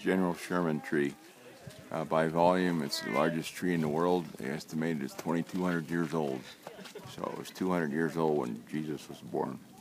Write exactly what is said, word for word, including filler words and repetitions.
General Sherman Tree. Uh, by volume, it's the largest tree in the world. They estimate it's twenty-two hundred years old. So it was two hundred years old when Jesus was born.